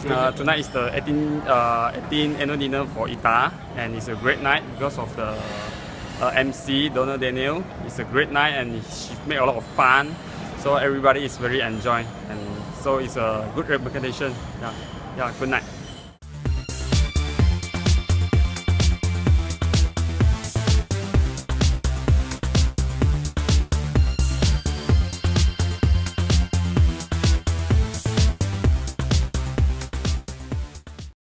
Tonight is the 18th annual dinner for ITA, and it's a great night because of the MC, Donna Daniels. It's a great night and she made a lot of fun, so everybody is very enjoying, and so it's a good representation. Yeah, good night.